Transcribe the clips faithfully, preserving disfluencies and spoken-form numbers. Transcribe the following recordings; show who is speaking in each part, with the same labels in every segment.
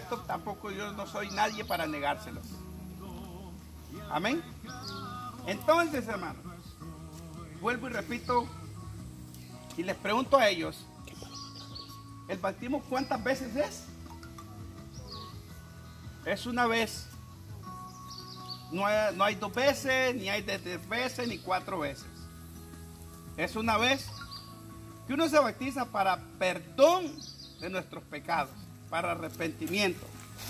Speaker 1: esto tampoco yo no soy nadie para negárselos. Amén. Entonces, hermanos, vuelvo y repito y les pregunto a ellos, ¿el bautismo cuántas veces es? Es una vez. No hay, no hay dos veces, ni hay de tres veces, ni cuatro veces. Es una vez que uno se bautiza para perdón de nuestros pecados, para arrepentimiento.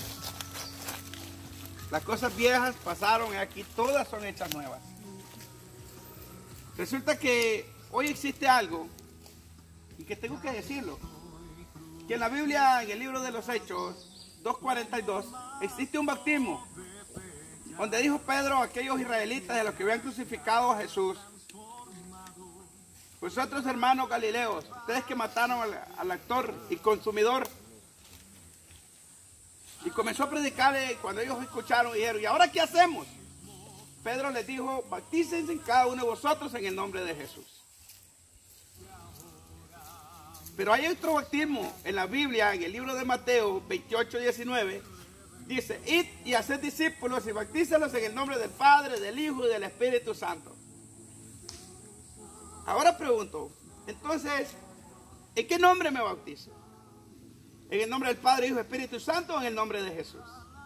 Speaker 1: Las cosas viejas pasaron y aquí todas son hechas nuevas. Resulta que hoy existe algo, y que tengo que decirlo, que en la Biblia, en el libro de los Hechos dos cuarenta y dos, existe un bautismo, donde dijo Pedro a aquellos israelitas de los que habían crucificado a Jesús: vosotros, hermanos galileos, ustedes que mataron al, al actor y consumidor. Y comenzó a predicarle. Cuando ellos escucharon, dijeron: ¿y ahora qué hacemos? Pedro les dijo: bautícense cada uno de vosotros en el nombre de Jesús. Pero hay otro bautismo en la Biblia, en el libro de Mateo veintiocho diecinueve. Dice: id y haced discípulos y bautízalos en el nombre del Padre, del Hijo y del Espíritu Santo. Ahora pregunto, entonces, ¿en qué nombre me bautizo? ¿En el nombre del Padre, Hijo y Espíritu Santo o en el nombre de Jesús?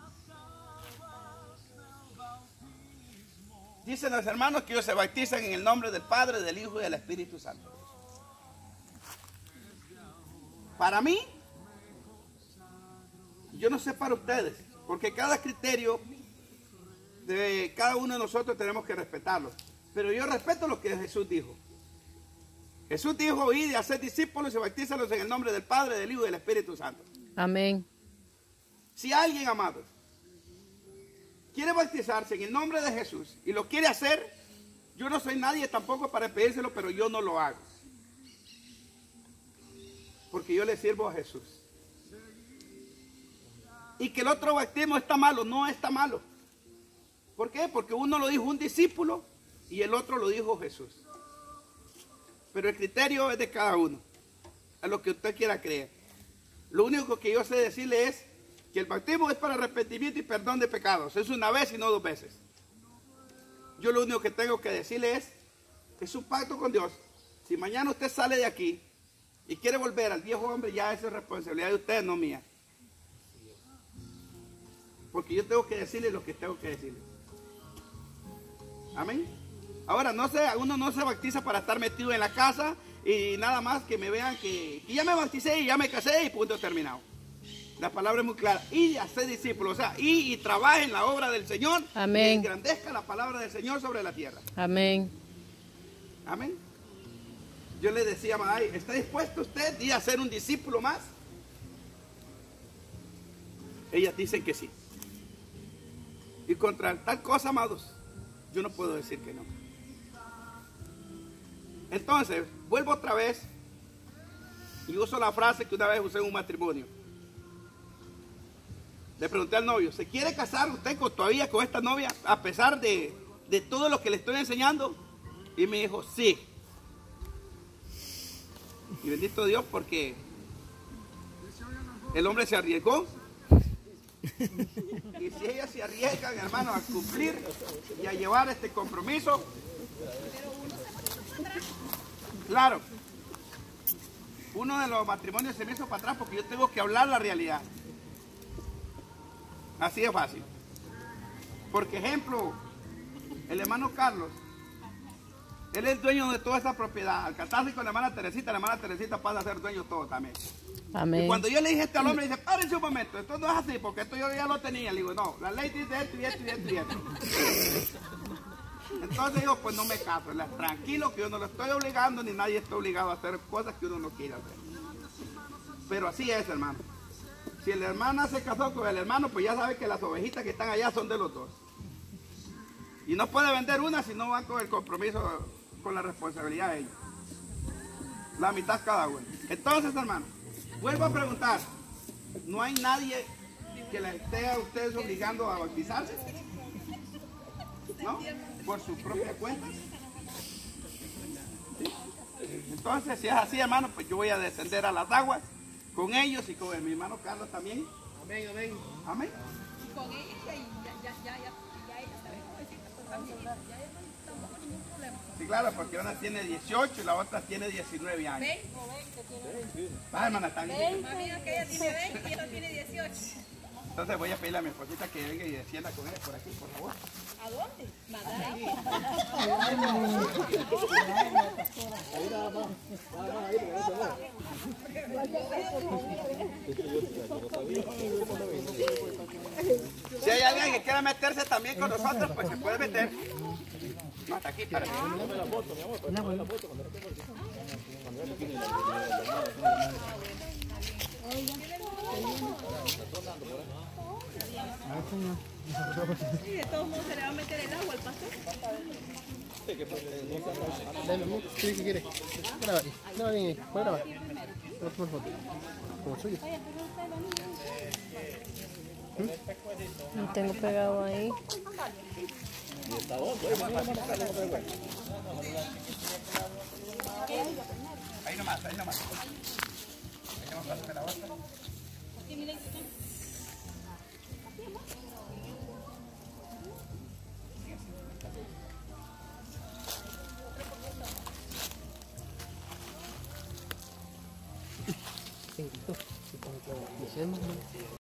Speaker 1: Dicen los hermanos que ellos se bautizan en el nombre del Padre, del Hijo y del Espíritu Santo. Para mí, yo no sé para ustedes, porque cada criterio de cada uno de nosotros tenemos que respetarlo. Pero yo respeto lo que Jesús dijo. Jesús dijo: id y haced discípulos y bautízalos en el nombre del Padre, del Hijo y del Espíritu Santo.
Speaker 2: Amén.
Speaker 1: Si alguien, amados, quiere bautizarse en el nombre de Jesús y lo quiere hacer, yo no soy nadie tampoco para pedírselo, pero yo no lo hago. Porque yo le sirvo a Jesús. Y que el otro bautismo está malo, no está malo. ¿Por qué? Porque uno lo dijo un discípulo y el otro lo dijo Jesús. Pero el criterio es de cada uno, a lo que usted quiera creer. Lo único que yo sé decirle es que el bautismo es para arrepentimiento y perdón de pecados. Es una vez y no dos veces. Yo lo único que tengo que decirle es que es un pacto con Dios. Si mañana usted sale de aquí y quiere volver al viejo hombre, ya esa es responsabilidad de usted, no mía. Porque yo tengo que decirle lo que tengo que decirle. Amén. Ahora, no sé, uno no se bautiza para estar metido en la casa y nada más que me vean que, que ya me bauticé y ya me casé y punto terminado. La palabra es muy clara: y hacer discípulos, o sea, y, y trabaje en la obra del Señor.
Speaker 2: Amén.
Speaker 1: Y engrandezca la palabra del Señor sobre la tierra.
Speaker 2: Amén.
Speaker 1: Amén. Yo le decía a Maday: ¿está dispuesto usted a ser un discípulo más? Ellas dicen que sí. Y contra tal cosa, amados, yo no puedo decir que no. Entonces, vuelvo otra vez y uso la frase que una vez usé en un matrimonio. Le pregunté al novio: ¿se quiere casar usted con, todavía con esta novia a pesar de, de todo lo que le estoy enseñando? Y me dijo: sí. Y bendito Dios, porque el hombre se arriesgó. Y si ellas se arriesgan, hermano, a cumplir y a llevar este compromiso, claro, uno de los matrimonios se me hizo para atrás porque yo tengo que hablar la realidad. Así de fácil. Porque, ejemplo, el hermano Carlos, él es dueño de toda esta propiedad. Al casarse con la hermana Teresita, la hermana Teresita pasa a ser dueño de todo también.
Speaker 2: Amén.
Speaker 1: Y cuando yo le dije esto al hombre, dice: párense un momento, esto no es así, porque esto yo ya lo tenía. Le digo: no, la ley dice esto y esto y esto y esto. Entonces digo: pues no me caso, tranquilo, que yo no lo estoy obligando, ni nadie está obligado a hacer cosas que uno no quiere hacer. Pero así es, hermano. Si la hermana se casó con el hermano, pues ya sabe que las ovejitas que están allá son de los dos. Y no puede vender una si no van con el compromiso, con la responsabilidad de ellos. La mitad cada uno. Entonces, hermano, vuelvo a preguntar: ¿no hay nadie que la esté a ustedes obligando a bautizarse? ¿No? Por su propia cuenta. ¿Sí? Entonces, si es así, hermano, pues yo voy a descender a las aguas con ellos y con mi hermano Carlos también,
Speaker 2: Amén, amén.
Speaker 1: Amén.
Speaker 3: Y con ella, y ya, ya, ya, ya, ya ella sabe cómo decirte, pues también, ya ella no tampoco ningún problema.
Speaker 1: Sí, claro, porque una tiene dieciocho y la otra tiene diecinueve años.
Speaker 3: veinte o veinte tiene.
Speaker 1: Va, hermana, está bien.
Speaker 3: Más bien que ella tiene veinte y ella tiene dieciocho.
Speaker 1: Entonces voy a pedirle a mi esposita que venga y descienda con ella por aquí, por favor.
Speaker 3: ¿A dónde? Madara.
Speaker 1: Si hay alguien que quiera meterse también con nosotros, pues se puede meter. No, hasta aquí, para aquí.
Speaker 2: Dame la foto, mi amor, dame la foto cuando
Speaker 3: Sí, de todos modos se le va a meter el agua al pastor.
Speaker 2: Dame, amor, ¿qué quieres? Graba, graba bien, puedes grabar. Voy a tomar foto. Como suyo.
Speaker 4: Lo tengo pegado ahí.
Speaker 1: Ahí nomás, ahí nomás. Ahí nomás, pásame la bolsa.
Speaker 2: Sí, listo.